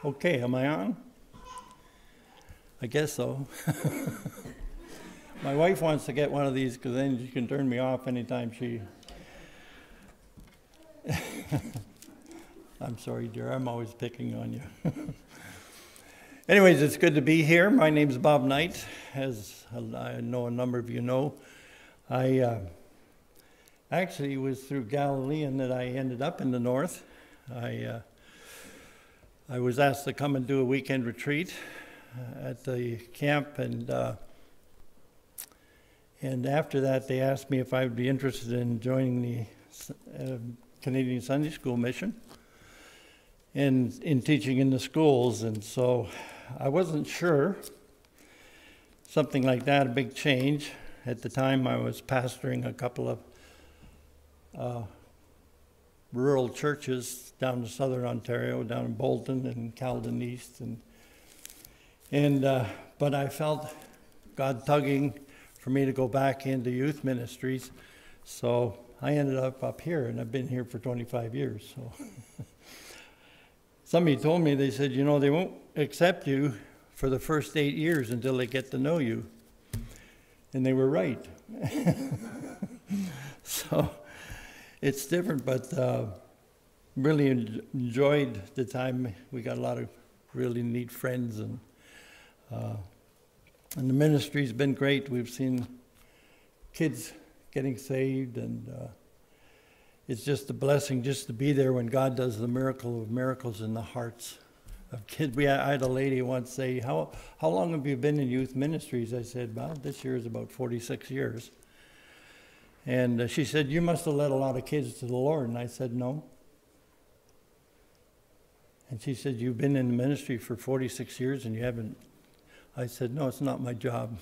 Okay, am I on? I guess so. My wife wants to get one of these because then she can turn me off anytime she... I'm sorry, dear, I'm always picking on you. Anyways, it's good to be here. My name's Bob Knight, as I know a number of you know. I actually was through Galilean that I ended up in the north. I was asked to come and do a weekend retreat at the camp, and after that they asked me if I would be interested in joining the Canadian Sunday School mission and in teaching in the schools. And so I wasn't sure. Something like that, a big change. At the time I was pastoring a couple of rural churches down in southern Ontario, down in Bolton and Caledon East, but I felt God tugging for me to go back into youth ministries, so I ended up here, and I've been here for 25 years. So somebody told me, they said, you know, they won't accept you for the first 8 years until they get to know you, and they were right. So it's different, but really enjoyed the time. We got a lot of really neat friends, and the ministry's been great. We've seen kids getting saved, and it's just a blessing just to be there when God does the miracle of miracles in the hearts of kids. I had a lady once say, how long have you been in youth ministries? I said, well, this year is about 46 years. And she said, you must have led a lot of kids to the Lord. And I said, no. And she said, you've been in the ministry for 46 years and you haven't. I said, no, it's not my job.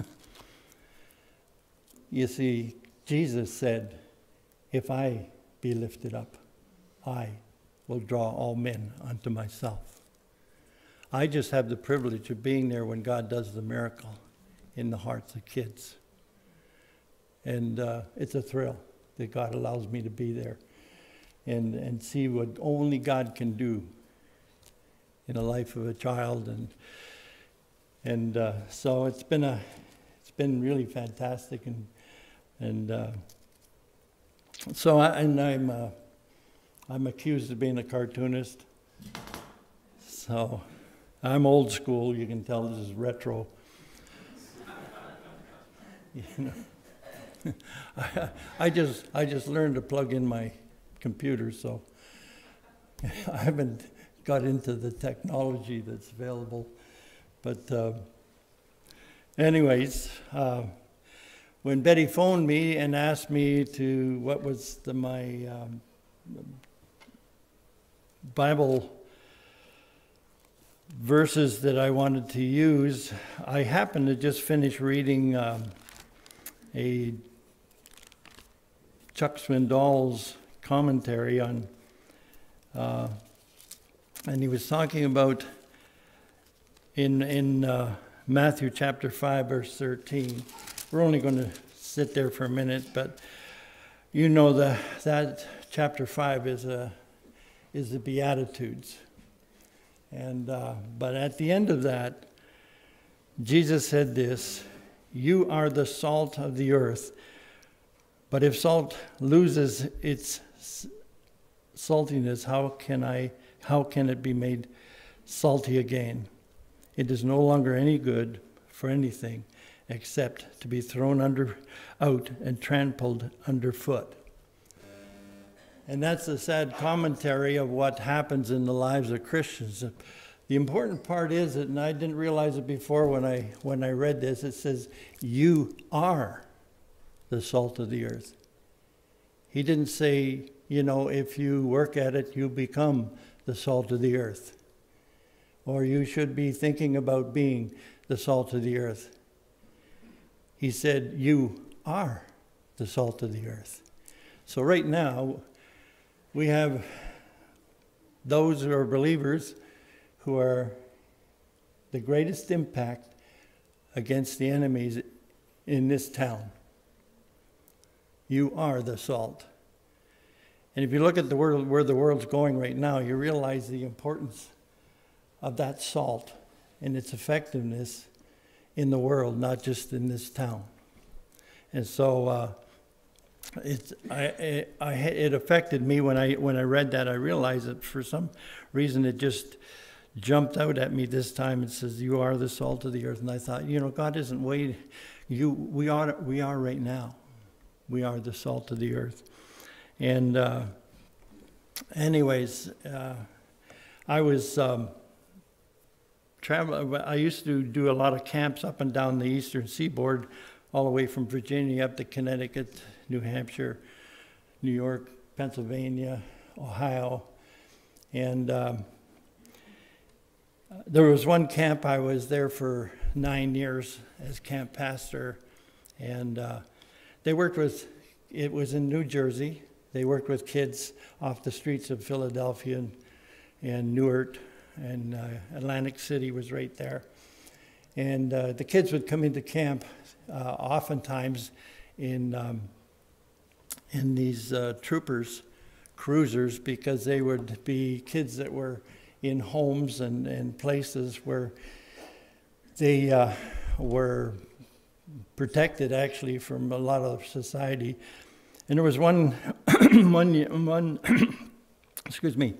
You see, Jesus said, if I be lifted up, I will draw all men unto myself. I just have the privilege of being there when God does the miracle in the hearts of kids. And it's a thrill that God allows me to be there and see what only God can do in the life of a child. And so it's been really fantastic. So I'm accused of being a cartoonist. So I'm old school. You can tell this is retro. You know. I just learned to plug in my computer, so I haven't got into the technology that's available. But anyways, when Betty phoned me and asked me what was my Bible verses that I wanted to use, I happened to just finish reading a Chuck Swindoll's commentary on, and he was talking about in Matthew chapter 5, verse 13. We're only going to sit there for a minute, but you know that chapter 5 is the Beatitudes. And but at the end of that, Jesus said this, you are the salt of the earth. But if salt loses its saltiness, how can it be made salty again? It is no longer any good for anything except to be thrown out and trampled underfoot. And that's the sad commentary of what happens in the lives of Christians. The important part is that, and I didn't realize it before when I read this, it says, you are the salt of the earth. He didn't say, you know, if you work at it, you become the salt of the earth. Or you should be thinking about being the salt of the earth. He said, you are the salt of the earth. So right now, we have those who are believers who are the greatest impact against the enemies in this town. You are the salt. And if you look at the world, where the world's going right now, you realize the importance of that salt and its effectiveness in the world, not just in this town. And so it affected me when I read that. I realized that for some reason it just jumped out at me this time. It says, "You are the salt of the earth." And I thought, God isn't waiting. We are right now. We are the salt of the earth. And anyways, I was traveling. I used to do a lot of camps up and down the eastern seaboard, all the way from Virginia up to Connecticut, New Hampshire, New York, Pennsylvania, Ohio. And there was one camp, I was there for 9 years as camp pastor. And they worked with, it was in New Jersey. They worked with kids off the streets of Philadelphia and Newark, and Atlantic City was right there. And the kids would come into camp oftentimes in these troopers, cruisers, because they would be kids that were in homes and places where they were protected actually from a lot of society. And there was one excuse me,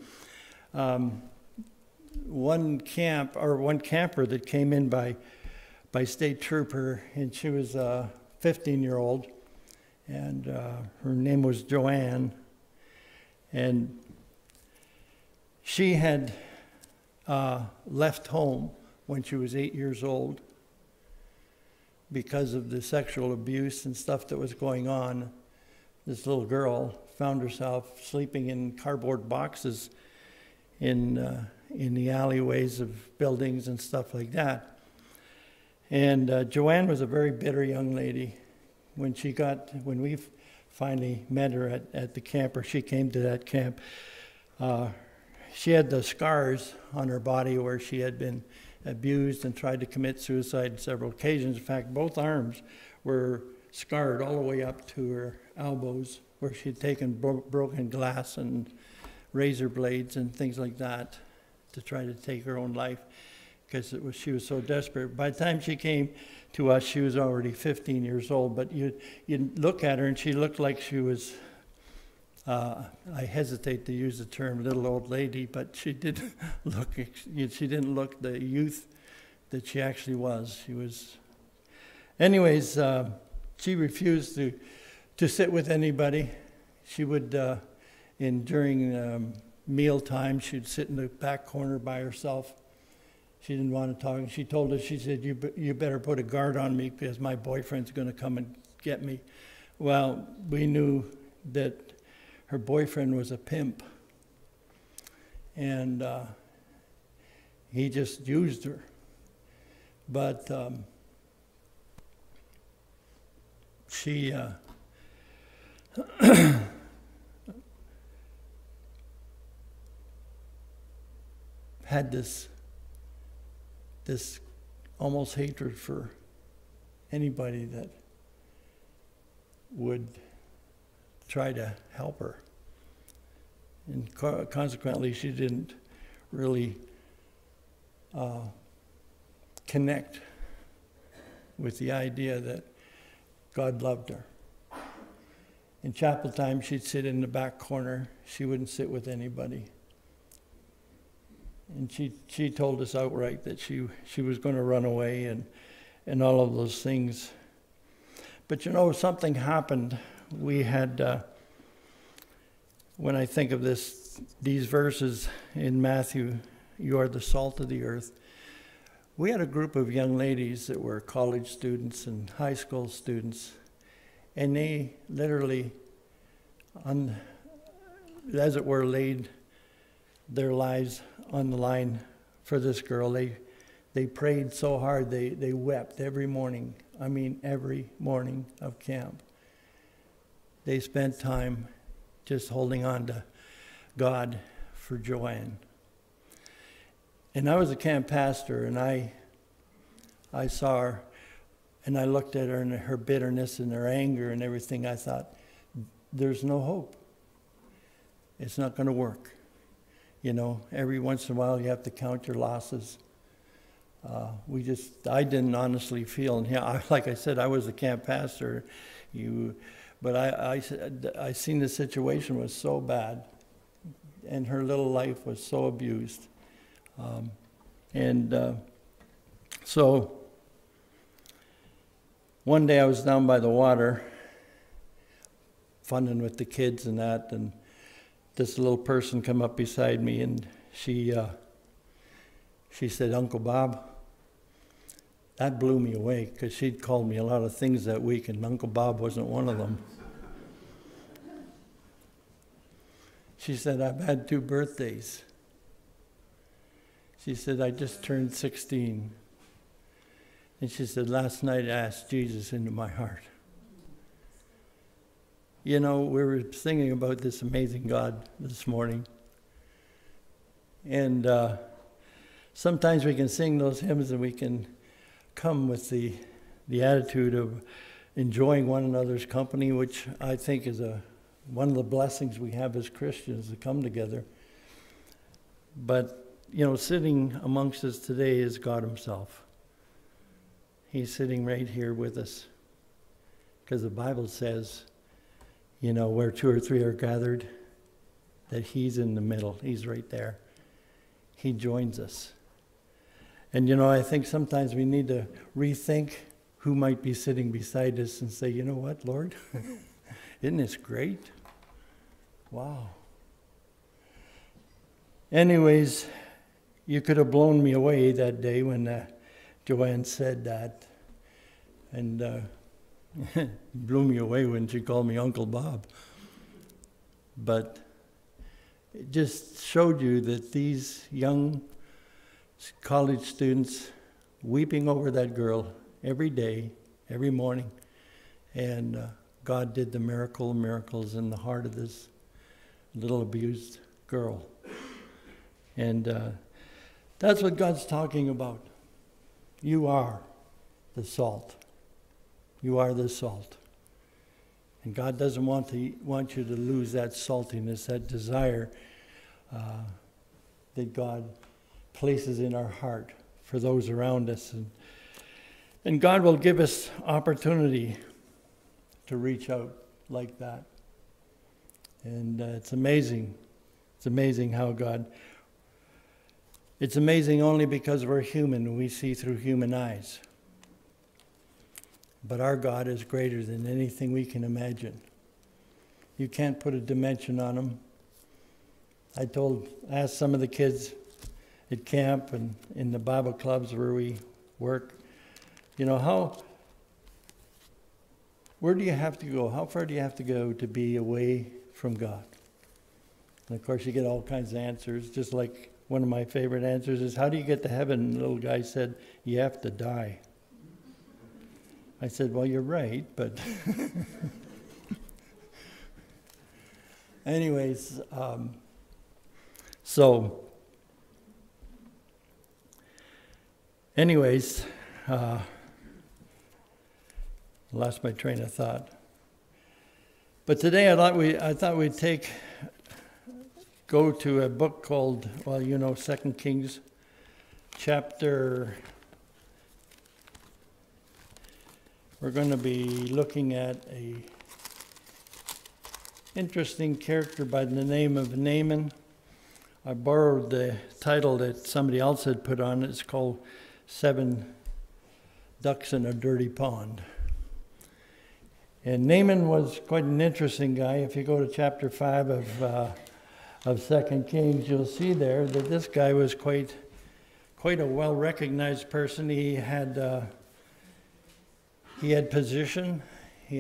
one camper that came in by state trooper, and she was a 15-year-old, and her name was Joanne, and she had left home when she was 8 years old because of the sexual abuse and stuff that was going on. This little girl found herself sleeping in cardboard boxes in the alleyways of buildings and stuff like that. And Joanne was a very bitter young lady. When we finally met her at the camp, or she came to that camp, she had the scars on her body where she had been abused and tried to commit suicide on several occasions. In fact, both arms were scarred all the way up to her elbows, where she had taken broken glass and razor blades and things like that to try to take her own life, because she was so desperate. By the time she came to us, she was already 15 years old, but you look at her and she looked like she was, I hesitate to use the term little old lady, but she didn't look the youth that she actually was. She was, anyways, she refused to sit with anybody. She would, during meal time, she'd sit in the back corner by herself. She didn't want to talk. And she told us, she said, you better put a guard on me because my boyfriend's going to come and get me. Well, we knew that her boyfriend was a pimp, and he just used her. But she had this almost hatred for anybody that would try to help her. And consequently, she didn't really connect with the idea that God loved her. In chapel time, she'd sit in the back corner. She wouldn't sit with anybody. And she told us outright that she was going to run away and all of those things. But something happened. We had, when I think of these verses in Matthew, "You are the salt of the earth," we had a group of young ladies that were college students and high school students, and they literally, as it were, laid their lives on the line for this girl. They prayed so hard, they wept every morning. I mean, every morning of camp. They spent time just holding on to God for Joanne. And I was a camp pastor, and I saw her, and I looked at her and her bitterness and her anger and everything. I thought, there's no hope. It's not going to work. every once in a while you have to count your losses. I didn't honestly feel, and like I said, I was the camp pastor, but I seen the situation was so bad, and her little life was so abused. So one day I was down by the water, funning with the kids and that, and this little person come up beside me, and she said, "Uncle Bob." That blew me away, because she'd called me a lot of things that week, and Uncle Bob wasn't one of them. She said, "I've had 2 birthdays." She said, "I just turned 16. And she said, "Last night I asked Jesus into my heart." We were singing about this amazing God this morning. And sometimes we can sing those hymns and we can come with the attitude of enjoying one another's company, which I think is one of the blessings we have as Christians, to come together. But, sitting amongst us today is God himself. He's sitting right here with us, because the Bible says, where 2 or 3 are gathered, that he's in the middle. He's right there. He joins us. And, I think sometimes we need to rethink who might be sitting beside us and say, "You know what, Lord? Isn't this great? Wow." Anyways, you could have blown me away that day when Joanne said that. And blew me away when she called me Uncle Bob. But it just showed you that these young college students weeping over that girl every day, every morning, and God did the miracles in the heart of this little abused girl. And that's what God's talking about. You are the salt. You are the salt. And God doesn't want you to lose that saltiness, that desire that God places in our heart for those around us. And God will give us opportunity to reach out like that. And it's amazing. It's amazing how God... It's amazing only because we're human and we see through human eyes. But our God is greater than anything we can imagine. You can't put a dimension on him. I asked some of the kids at camp and in the Bible clubs where we work, where do you have to go? How far do you have to go to be away from God? And of course you get all kinds of answers, just like one of my favorite answers is, "How do you get to heaven?" And the little guy said, "You have to die." I said, "Well, you're right, but..." Anyways, lost my train of thought. But today I thought we'd go to a book called, 2 Kings chapter. We're going to be looking at a interesting character by the name of Naaman. I borrowed the title that somebody else had put on it. It's called 7 Ducks in a Dirty Pond. And Naaman was quite an interesting guy. If you go to chapter 5 of 2 Kings, you'll see there that this guy was quite a well-recognized person. He had position. He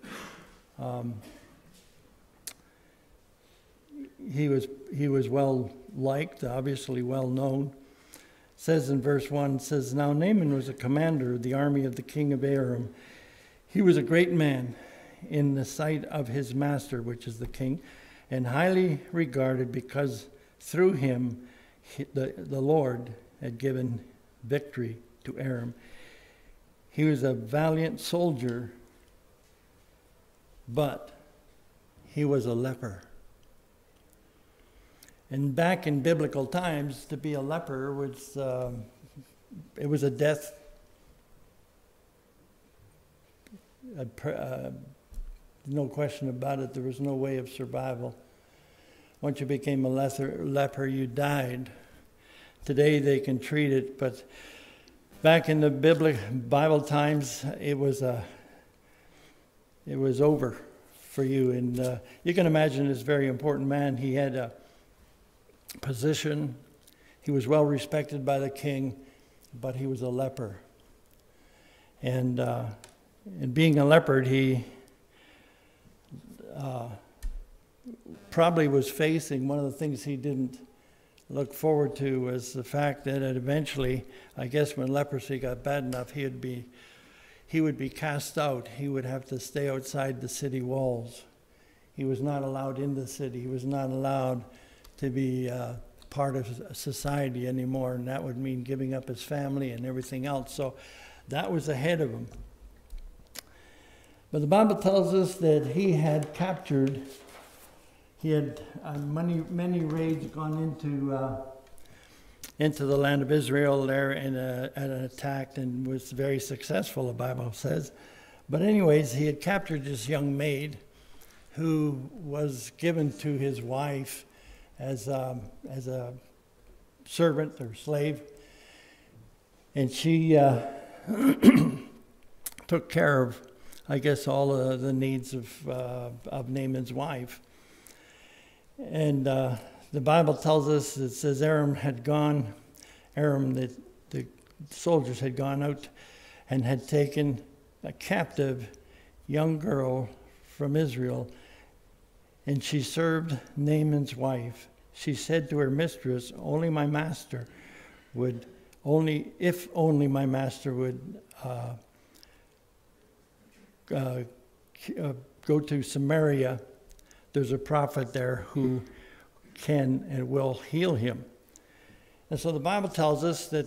was well liked, obviously well known. It says in verse 1, "Now Naaman was a commander of the army of the king of Aram. He was a great man in the sight of his master," which is the king, "and highly regarded, because through him the Lord had given victory to Aram. He was a valiant soldier, but he was a leper." And back in biblical times, to be a leper was it was a death. No question about it. There was no way of survival. Once you became a leper, you died. Today they can treat it, but back in the Bible times, it was over for you. And you can imagine this very important man. He had a position. He was well respected by the king, but he was a leper. And being a leper, he probably was facing one of the things he didn't look forward to was the fact that eventually, I guess when leprosy got bad enough, he would be cast out. He would have to stay outside the city walls. He was not allowed in the city. He was not allowed to be part of society anymore, and that would mean giving up his family and everything else. So that was ahead of him. But the Bible tells us that he had many raids gone into the land of Israel there and attacked and was very successful, the Bible says. But anyways, he had captured this young maid who was given to his wife as a servant or slave. And she took care of, I guess, all of the needs of Naaman's wife. And the Bible tells us, it says Aram, the soldiers had gone out and had taken a captive young girl from Israel, and she served Naaman's wife. She said to her mistress, if only my master would go to Samaria, there's a prophet there who can and will heal him. And so the Bible tells us that,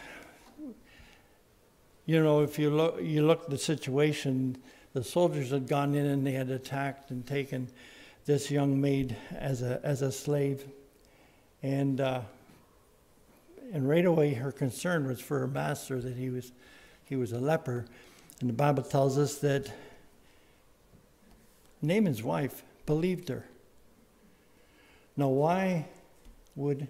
if you look at the situation, the soldiers had gone in and they had attacked and taken this young maid as a slave. And right away her concern was for her master, that he was a leper. And the Bible tells us that Naaman's wife believed her. Now, why would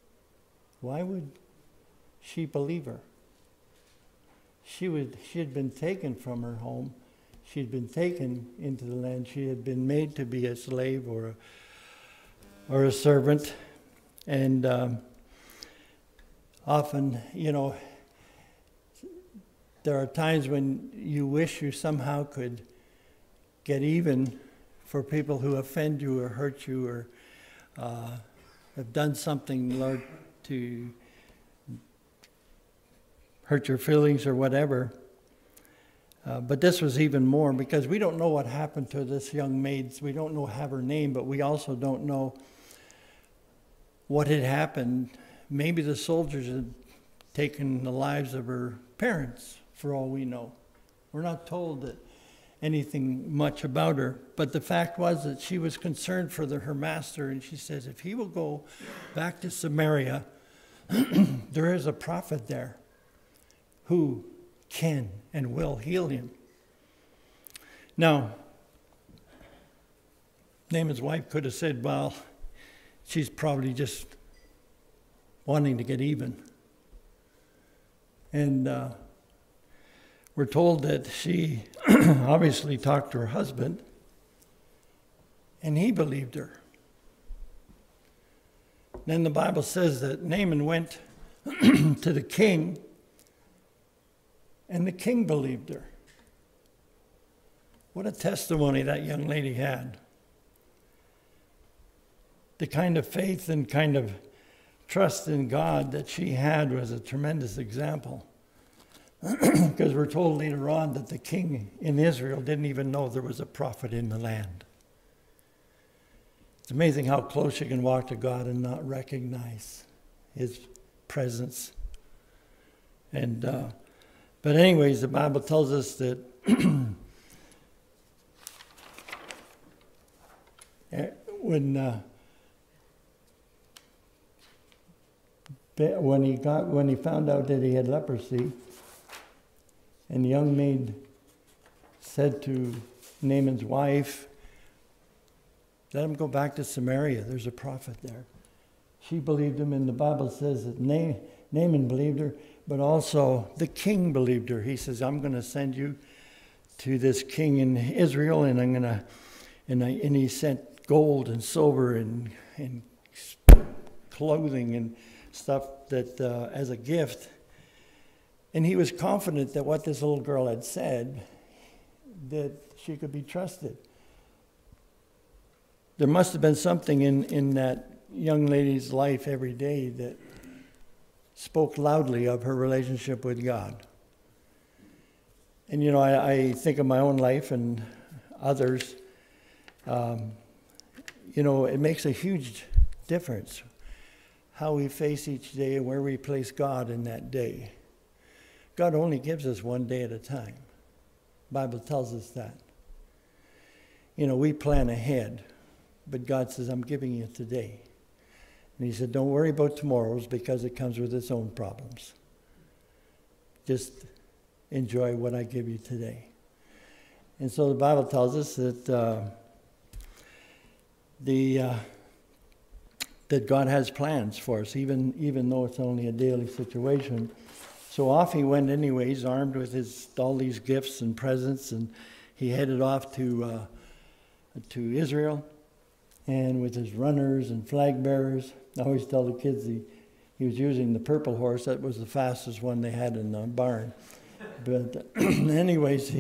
she believe her? She had been taken from her home. She had been taken into the land. She had been made to be a slave or a servant. And often, there are times when you wish you somehow could get even for people who offend you or hurt you or have done something, Lord, to hurt your feelings or whatever. But this was even more, because we don't know what happened to this young maid. We don't have her name, but we also don't know what had happened. Maybe the soldiers had taken the lives of her parents, for all we know. We're not told that anything much about her, but the fact was that she was concerned for her master, and she says, if he will go back to Samaria, there is a prophet there who can and will heal him. Now, Naaman's wife could have said, well, she's probably just wanting to get even. And we're told that she obviously talked to her husband, and he believed her. Then the Bible says that Naaman went to the king, and the king believed her. What a testimony that young lady had. The kind of faith and kind of trust in God that she had was a tremendous example. Because we're told later on that the king in Israel didn't even know there was a prophet in the land. It's amazing how close you can walk to God and not recognize his presence. And but anyways, the Bible tells us that when when he found out that he had leprosy, and the young maid said to Naaman's wife, let him go back to Samaria. There's a prophet there. She believed him, and the Bible says that Naaman believed her, but also the king believed her. He says, I'm going to send you to this king in Israel, and I'm going to, and he sent gold and silver and clothing and stuff that as a gift. And he was confident that what this little girl had said, that she could be trusted. There must have been something in that young lady's life every day that spoke loudly of her relationship with God. And you know, I think of my own life and others. You know, it makes a huge difference how we face each day and where we place God in that day. God only gives us one day at a time. The Bible tells us that. You know, we plan ahead, but God says, I'm giving you today. And he said, don't worry about tomorrow's because it comes with its own problems. Just enjoy what I give you today. And so the Bible tells us that that God has plans for us, even though it's only a daily situation. So off he went anyways, armed with all these gifts and presents, and he headed off to Israel, and with his runners and flag bearers. I always tell the kids he was using the purple horse. That was the fastest one they had in the barn. But anyways,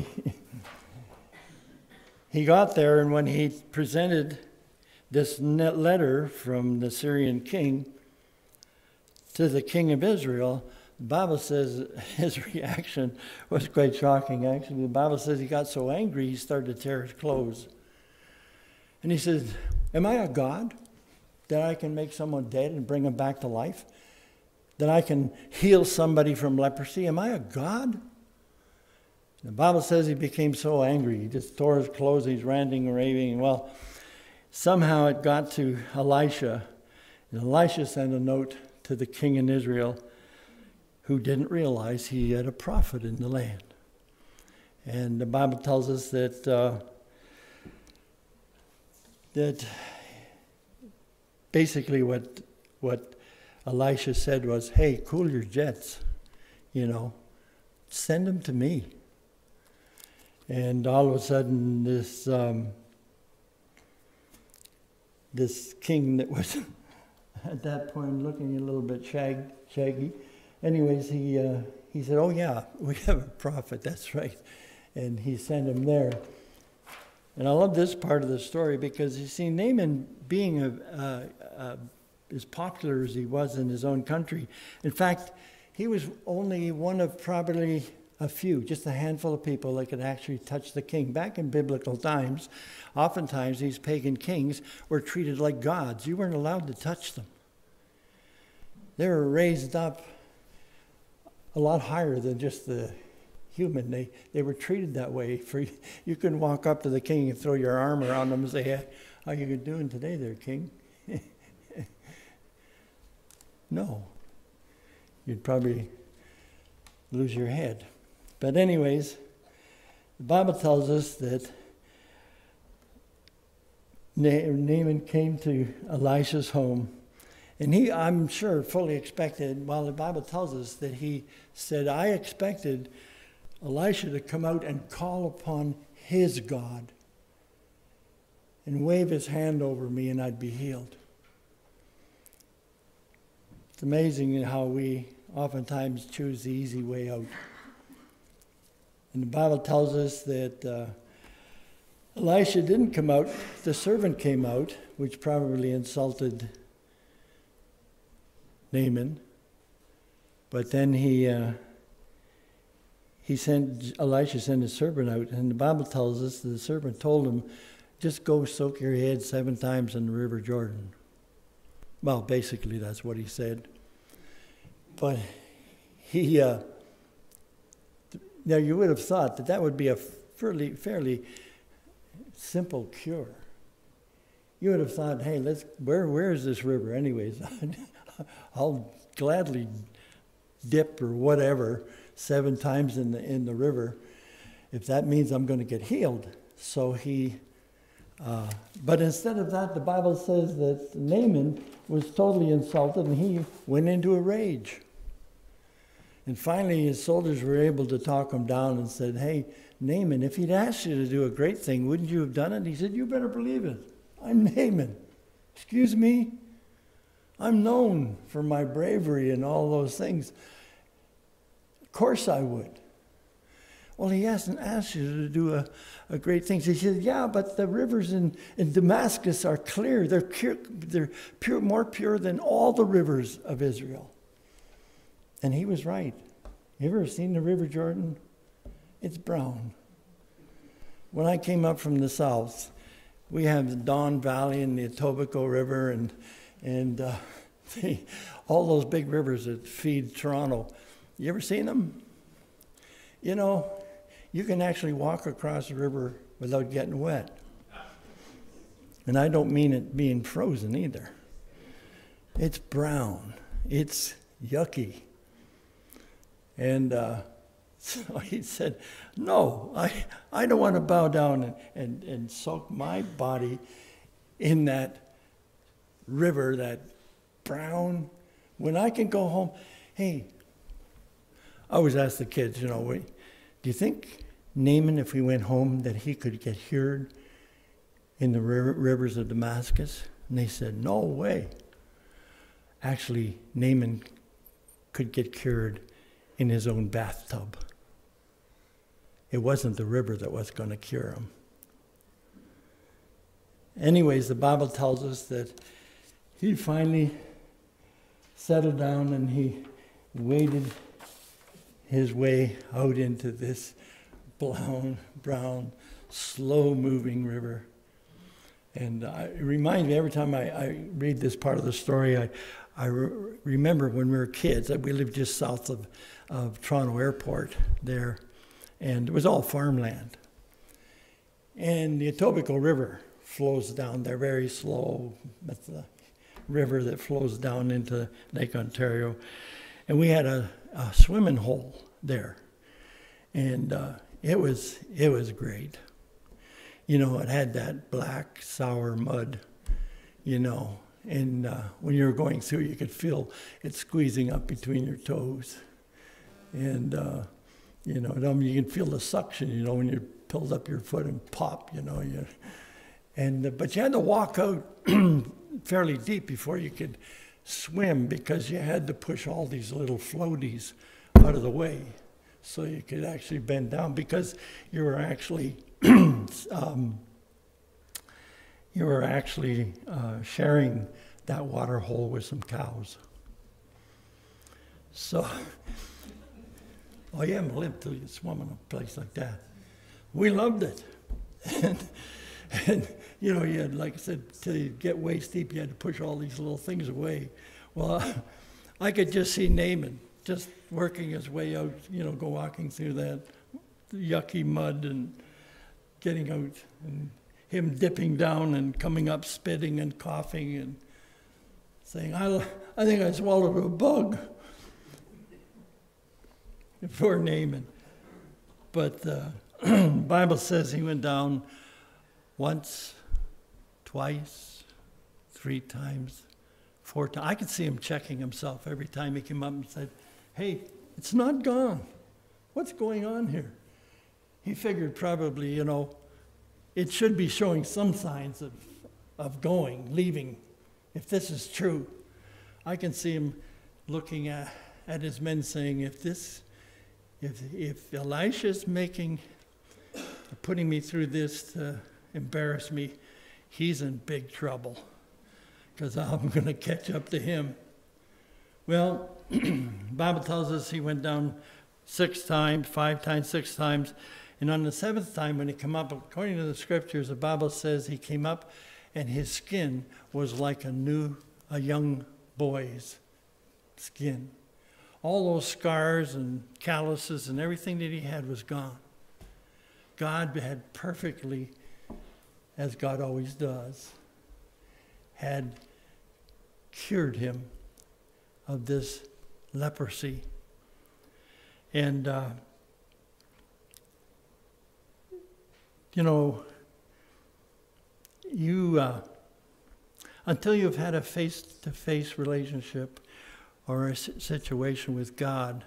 he got there, and when he presented this letter from the Syrian king to the king of Israel, the Bible says his reaction was quite shocking, actually. The Bible says he got so angry he started to tear his clothes. And he says, am I a God that I can make someone dead and bring him back to life? That I can heal somebody from leprosy? Am I a God? The Bible says he became so angry. He just tore his clothes. He's ranting and raving. Well, somehow it got to Elisha. And Elisha sent a note to the king in Israel who didn't realize he had a prophet in the land. And the Bible tells us that basically what Elisha said was, hey, cool your jets, you know, send them to me. And all of a sudden this king that was at that point looking a little bit shaggy, anyways, he said, oh yeah, we have a prophet, that's right. And he sent him there. And I love this part of the story because, you see, Naaman being as popular as he was in his own country, in fact, he was only one of probably a few, just a handful of people that could actually touch the king. Back in biblical times, oftentimes these pagan kings were treated like gods. You weren't allowed to touch them. They were raised up a lot higher than just the human. They were treated that way. You couldn't walk up to the king and throw your arm around them and say, hey, how you doing today there, king? No. You'd probably lose your head. But anyways, the Bible tells us that Naaman came to Elisha's home, and he, I'm sure, fully expected, well, the Bible tells us that he said, I expected Elisha to come out and call upon his God and wave his hand over me and I'd be healed. It's amazing how we oftentimes choose the easy way out. And the Bible tells us that Elisha didn't come out, the servant came out, which probably insulted Naaman. But then Elisha sent his servant out, and the Bible tells us that the servant told him, just go soak your head 7 times in the River Jordan. Well, basically that's what he said. But now you would have thought that would be a fairly simple cure. You would have thought, hey, where is this river anyways? I'll gladly dip or whatever 7 times in the river if that means I'm going to get healed. So but instead of that, the Bible says that Naaman was totally insulted and he went into a rage. And finally, his soldiers were able to talk him down and said, hey, Naaman, if he'd asked you to do a great thing, wouldn't you have done it? He said, you better believe it. I'm Naaman. Excuse me? I'm known for my bravery and all those things. Of course I would. Well, he hasn't asked you to do a great thing. So he said, yeah, but the rivers in Damascus are clear. They're pure, more pure than all the rivers of Israel. And he was right. You ever seen the River Jordan? It's brown. When I came up from the south, we have the Don Valley and the Etobicoke River and all those big rivers that feed Toronto. You ever seen them? You know, you can actually walk across the river without getting wet. And I don't mean it being frozen either. It's brown. It's yucky. And so he said, no, I don't want to bow down and soak my body in that river, that brown, when I can go home. Hey, I always ask the kids, do you think Naaman, if we went home, that he could get cured in the rivers of Damascus? And they said, no way. Actually, Naaman could get cured in his own bathtub. It wasn't the river that was going to cure him. Anyways, the Bible tells us that he finally settled down and he waded his way out into this brown, slow-moving river. And it reminds me, every time I read this part of the story, I remember when we were kids, we lived just south of Toronto Airport there, and it was all farmland. And the Etobicoke River flows down there very slow. That's the river that flows down into Lake Ontario. And we had a swimming hole there. And it was great. It had that black, sour mud, and when you were going through, you could feel it squeezing up between your toes. And, you can feel the suction, when you pulled up your foot and pop, but you had to walk out fairly deep before you could swim because you had to push all these little floaties out of the way so you could actually bend down because you were actually sharing that water hole with some cows. So, you haven't lived till you swim in a place like that. We loved it. And you had, like I said, till you get waist deep, you had to push all these little things away. Well, I could just see Naaman just working his way out, go walking through that yucky mud and getting out, and him dipping down and coming up spitting and coughing and saying, I think I swallowed a bug. Poor Naaman. But the Bible says he went down once, twice, 3 times, 4 times. I could see him checking himself every time he came up and said, hey, it's not gone. What's going on here? He figured probably, it should be showing some signs of leaving, if this is true. I can see him looking at his men saying, if Elisha's putting me through this to embarrass me, he's in big trouble because I'm going to catch up to him. Well, the Bible tells us he went down 6 times, 5 times, 6 times. And on the 7th time when he came up, according to the scriptures, the Bible says he came up and his skin was like a young boy's skin. All those scars and calluses and everything that he had was gone. God had perfectly, as God always does, had cured him of this leprosy. And, until you've had a face-to-face relationship or a situation with God,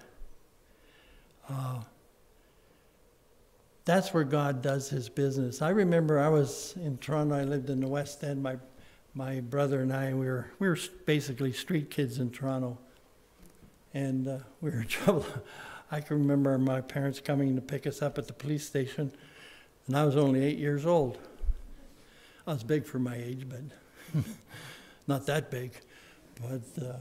that's where God does his business. I remember I was in Toronto. I lived in the West End. My brother and I, we were basically street kids in Toronto. And we were in trouble. I can remember my parents coming to pick us up at the police station, and I was only 8 years old. I was big for my age, but not that big. But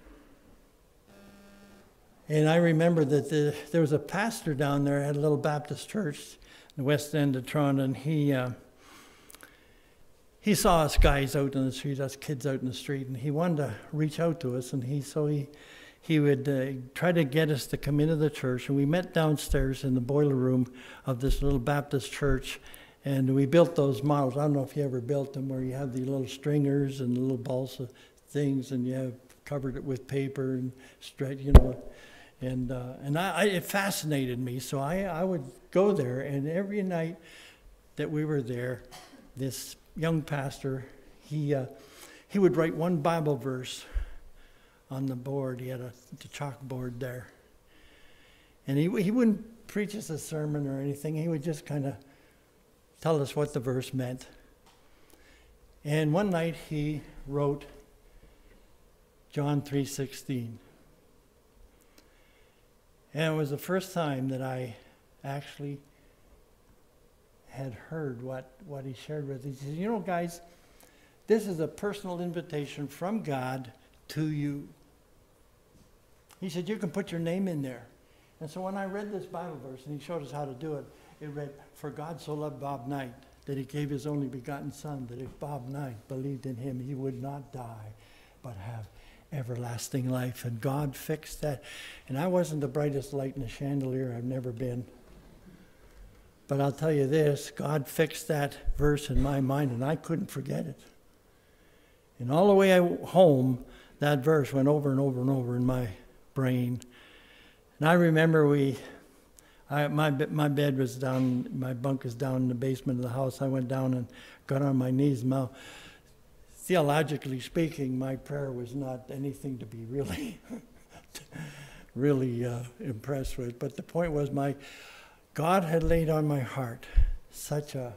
and I remember that there was a pastor down there, had a little Baptist church in the West End of Toronto, and he saw us guys out in the street, us kids out in the street, and he wanted to reach out to us, and he would try to get us to come into the church, and we met downstairs in the boiler room of this little Baptist church, and we built those models. I don't know if you ever built them, where you have the little stringers and the little balsa things, and you have covered it with paper and straight, and it fascinated me. So I would go there, and every night that we were there, this young pastor, he would write one Bible verse on the board. He had the chalkboard there. And he wouldn't preach us a sermon or anything. He would just kind of tell us what the verse meant. And one night he wrote John 3:16. And it was the first time that I actually had heard what he shared with us. He said, guys, this is a personal invitation from God to you. He said, you can put your name in there. And so when I read this Bible verse, and he showed us how to do it, it read, for God so loved Bob Knight that he gave his only begotten son, that if Bob Knight believed in him, he would not die, but have everlasting life. And God fixed that. And I wasn't the brightest light in the chandelier. I've never been. But I'll tell you this, God fixed that verse in my mind, and I couldn't forget it. And all the way home, that verse went over and over and over in my brain. And I remember my bed was down, my bunk is down in the basement of the house. I went down and got on my knees. Now, theologically speaking, my prayer was not anything to be really impressed with. But the point was, God had laid on my heart such a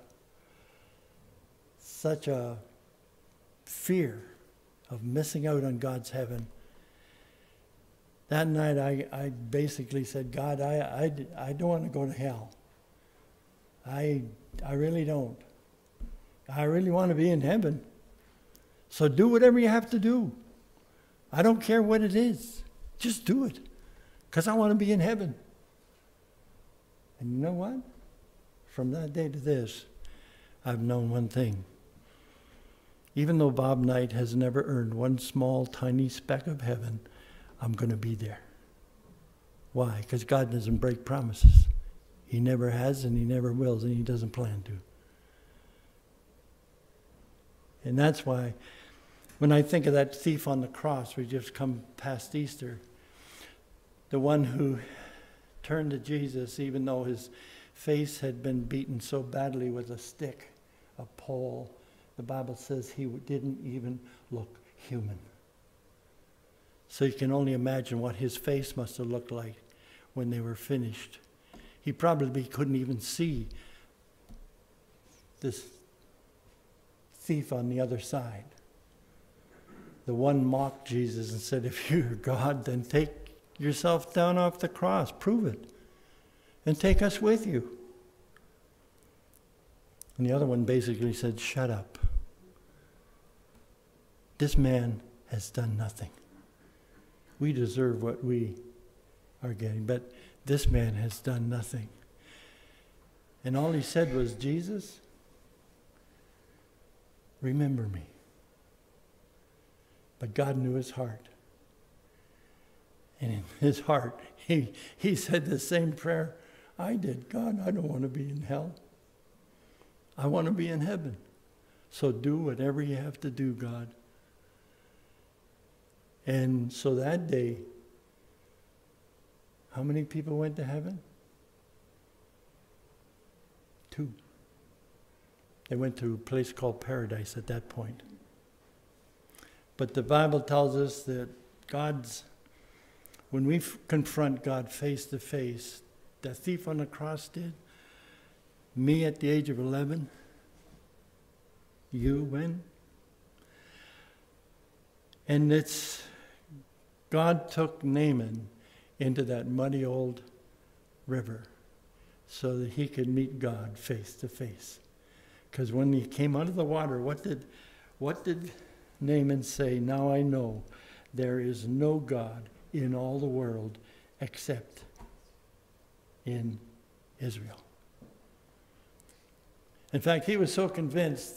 fear of missing out on God's heaven. That night I basically said, God, I don't want to go to hell. I really don't. I really want to be in heaven. So do whatever you have to do. I don't care what it is. Just do it. Because I want to be in heaven. And you know what? From that day to this, I've known one thing. Even though Bob Knight has never earned one small, tiny speck of heaven, I'm going to be there. Why? Because God doesn't break promises. He never has, and he never will, and he doesn't plan to. And that's why, when I think of that thief on the cross, we just come past Easter, the one who turned to Jesus, even though his face had been beaten so badly with a stick, a pole, the Bible says he didn't even look human. So you can only imagine what his face must have looked like when they were finished. He probably couldn't even see this thief on the other side. The one mocked Jesus and said, if you're God, then take yourself down off the cross. Prove it. And take us with you. And the other one basically said, shut up. This man has done nothing. We deserve what we are getting, but this man has done nothing. And all he said was, Jesus, remember me. But God knew his heart. And in his heart, he said the same prayer I did. God, I don't want to be in hell. I want to be in heaven. So do whatever you have to do, God. And so that day, how many people went to heaven? 2. They went to a place called paradise at that point. But the Bible tells us that when we confront God face to face, the thief on the cross did, me at the age of 11, you when? And God took Naaman into that muddy old river so that he could meet God face to face. Because when he came out of the water, what did Naaman say? Now I know there is no God in all the world except in Israel. In fact, he was so convinced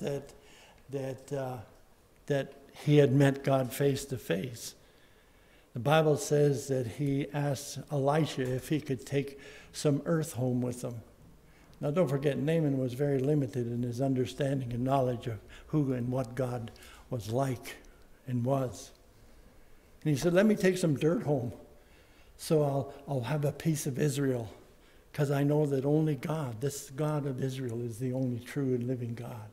that he had met God face to face. The Bible says that he asked Elisha if he could take some earth home with him. Now don't forget, Naaman was very limited in his understanding and knowledge of who and what God was like and was. And he said, let me take some dirt home so I'll have a piece of Israel, because I know that only God, this God of Israel, is the only true and living God.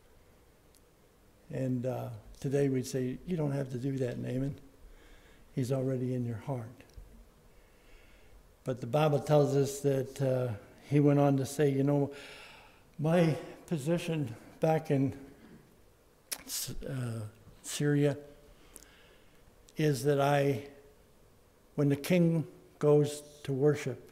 And today we'd say, you don't have to do that, Naaman. He's already in your heart. But the Bible tells us that he went on to say, my position back in Syria is that when the king goes to worship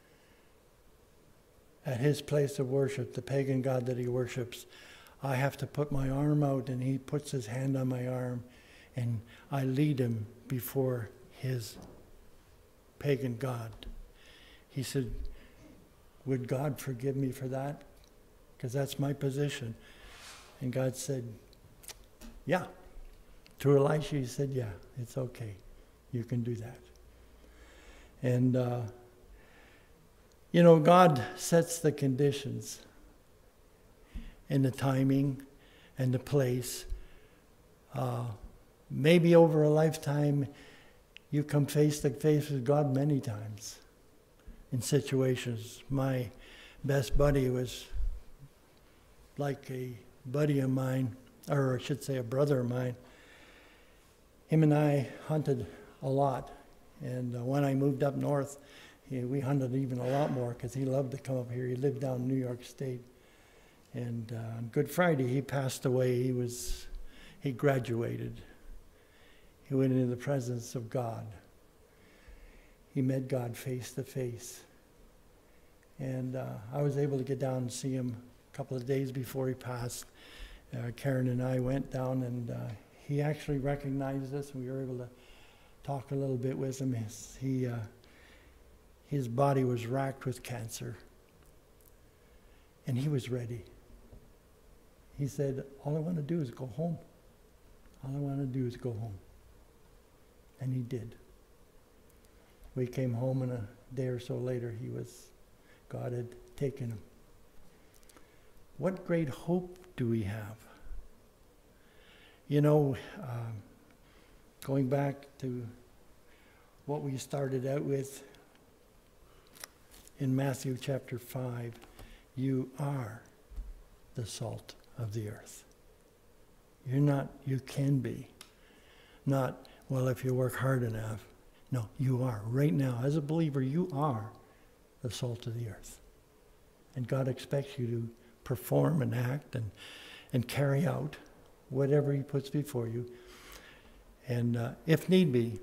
at his place of worship, the pagan god that he worships, I have to put my arm out and he puts his hand on my arm and I lead him before his pagan god. He said, would God forgive me for that? Because that's my position. And God said, yeah. To Elisha, he said, yeah, it's okay. You can do that. And, God sets the conditions and the timing and the place. Maybe over a lifetime, you come face to face with God many times in situations. My best buddy was like a buddy of mine, or I should say a brother of mine. Him and I hunted a lot. And when I moved up north, we hunted even a lot more because he loved to come up here. He lived down in New York State. And on Good Friday, he passed away. He graduated. He went into the presence of God. He met God face to face. And I was able to get down and see him a couple of days before he passed. Karen and I went down, and he actually recognized us. We were able to talk a little bit with him. His body was racked with cancer, and he was ready. He said, all I want to do is go home. All I want to do is go home. And he did. We came home, and a day or so later, God had taken him. What great hope do we have? Going back to what we started out with in Matthew chapter 5, you are the salt of the earth. You're not, you can be. Not, well, if you work hard enough. No, you are. Right now, as a believer, you are the salt of the earth. And God expects you to perform and act and carry out whatever he puts before you. And if need be,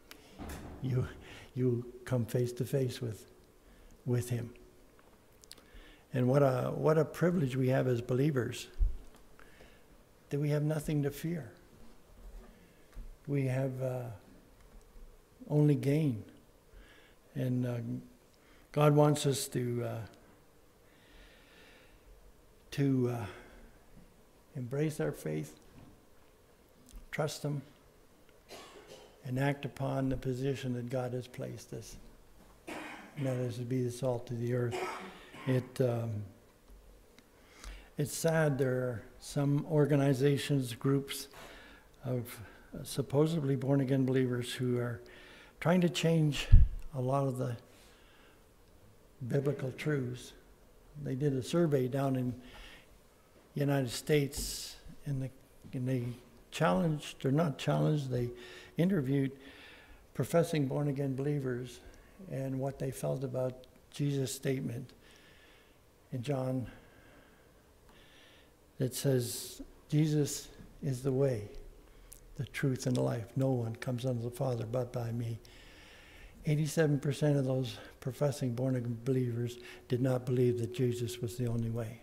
you come face to face with him. And what a privilege we have as believers, that we have nothing to fear. We have only gain. And God wants us to embrace our faith, trust him, and act upon the position that God has placed us. And that is to be the salt of the earth. It's sad there are some organizations, groups of supposedly born-again believers who are trying to change a lot of the biblical truths. They did a survey down in the United States, and they challenged, or not challenged, they interviewed professing born-again believers and what they felt about Jesus' statement in John that says, Jesus is the way, the truth, and the life. No one comes unto the Father but by me. 87% of those professing born-again believers did not believe that Jesus was the only way.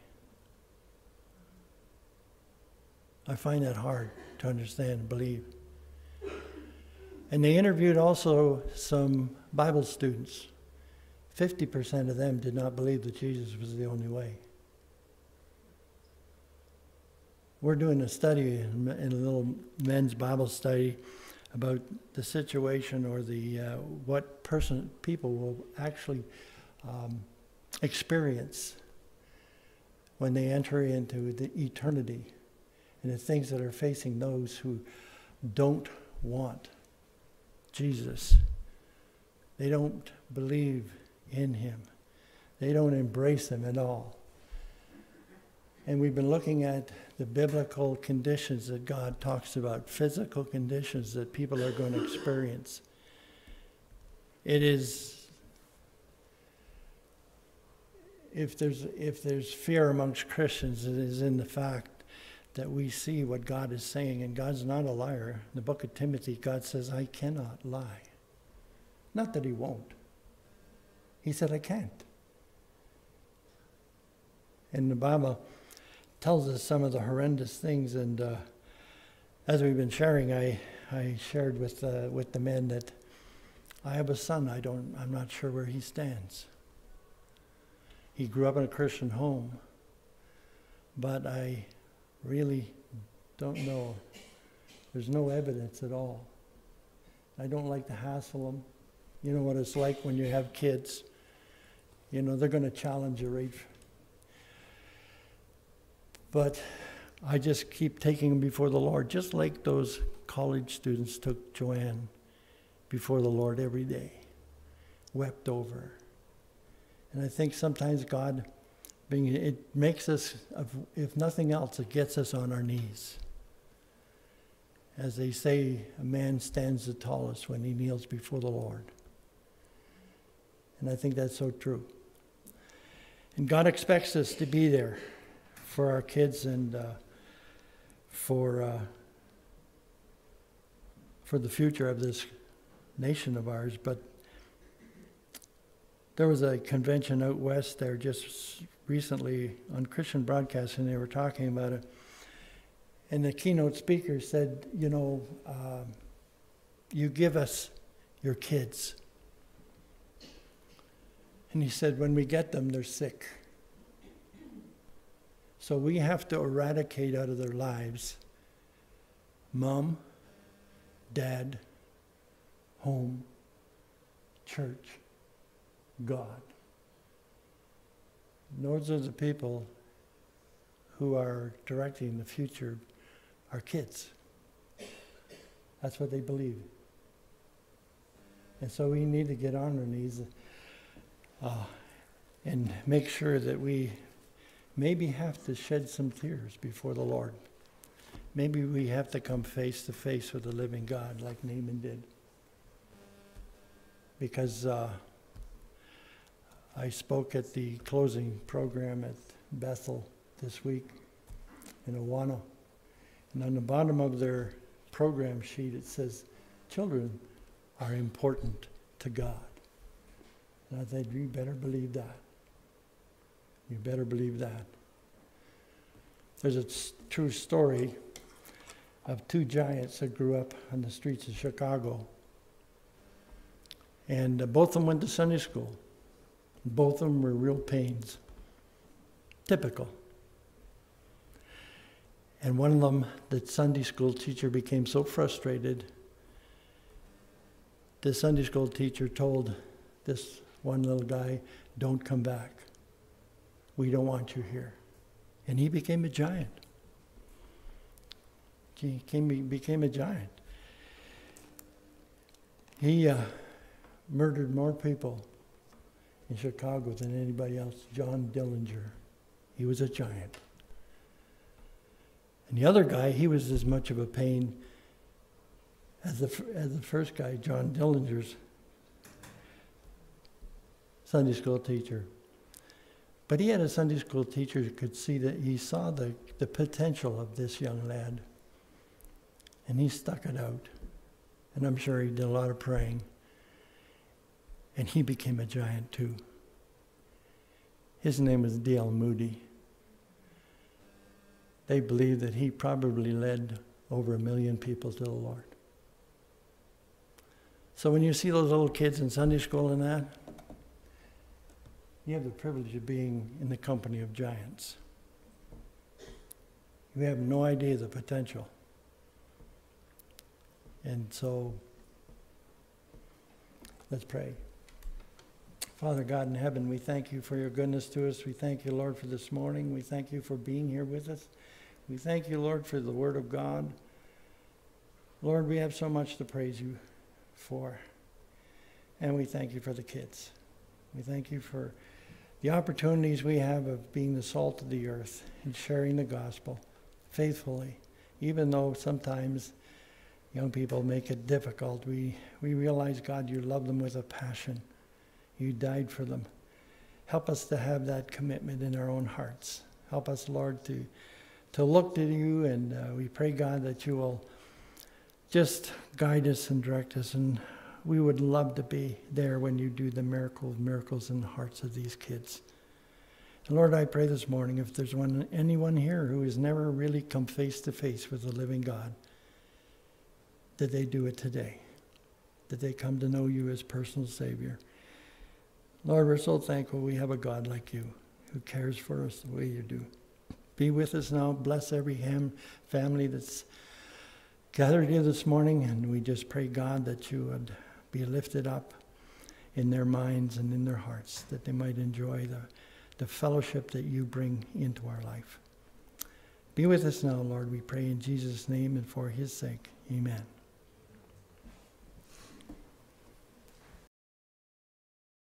I find that hard to understand and believe. And they interviewed also some Bible students. 50% of them did not believe that Jesus was the only way. We're doing a study in a little men's Bible study about the situation, or the what people will actually experience when they enter into the eternity, and the things that are facing those who don't want Jesus. They don't believe in him. They don't embrace him at all. And we've been looking at the biblical conditions that God talks about, physical conditions that people are going to experience. It is, if there's fear amongst Christians, it is in the fact that we see what God is saying, and God's not a liar. In the book of Timothy, God says, I cannot lie. Not that he won't. He said, I can't. And the Bible tells us some of the horrendous things, and as we've been sharing, I shared with the men that I have a son. I'm not sure where he stands. He grew up in a Christian home, but I really don't know. There's no evidence at all. I don't like to hassle him. You know what it's like when you have kids. You know, they're going to challenge you, right? But I just keep taking them before the Lord, just like those college students took Joanne before the Lord every day, wept over her. And I think sometimes God, it makes us, if nothing else, it gets us on our knees. As they say, a man stands the tallest when he kneels before the Lord. And I think that's so true. And God expects us to be there for our kids, and for the future of this nation of ours. But there was a convention out west there just recently on Christian Broadcasting. They were talking about it, and the keynote speaker said, you know, you give us your kids. And he said, when we get them, they're sick. So we have to eradicate out of their lives mom, dad, home, church, God. And those are the people who are directing the future, our kids. That's what they believe. And so we need to get on our knees and make sure that we maybe have to shed some tears before the Lord. Maybe we have to come face to face with the living God like Naaman did. Because I spoke at the closing program at Bethel this week in Awana. And on the bottom of their program sheet it says, children are important to God. And I said, you better believe that. You better believe that. There's a true story of two giants that grew up on the streets of Chicago. And both of them went to Sunday school. Both of them were real pains. Typical. And one of them, the Sunday school teacher, became so frustrated. The Sunday school teacher told this one little guy, don't come back. We don't want you here. And he became a giant. He became a giant. He murdered more people in Chicago than anybody else. John Dillinger. He was a giant. And the other guy, he was as much of a pain as the first guy, John Dillinger's Sunday school teacher. But he had a Sunday school teacher who could see that he saw the potential of this young lad. And he stuck it out. And I'm sure he did a lot of praying. And he became a giant too. His name was D.L. Moody. They believe that he probably led over 1 million people to the Lord. So when you see those little kids in Sunday school and that, you have the privilege of being in the company of giants. You have no idea the potential. And so, let's pray. Father God in heaven, we thank you for your goodness to us. We thank you, Lord, for this morning. We thank you for being here with us. We thank you, Lord, for the word of God. Lord, we have so much to praise you for. And we thank you for the kids. We thank you for the opportunities we have of being the salt of the earth and sharing the gospel faithfully. Even though sometimes young people make it difficult, we realize, God, you love them with a passion. You died for them. Help us to have that commitment in our own hearts. Help us, Lord, to look to you, and we pray, God, that you will just guide us and direct us, and we would love to be there when you do the miracles in the hearts of these kids. And Lord, I pray this morning, if there's anyone here who has never really come face to face with the living God, that they do it today, that they come to know you as personal Savior. Lord, we're so thankful we have a God like you who cares for us the way you do. Be with us now. Bless every family that's gathered here this morning, and we just pray, God, that you would be lifted up in their minds and in their hearts, that they might enjoy the fellowship that you bring into our life. Be with us now, Lord, we pray in Jesus' name and for his sake. Amen.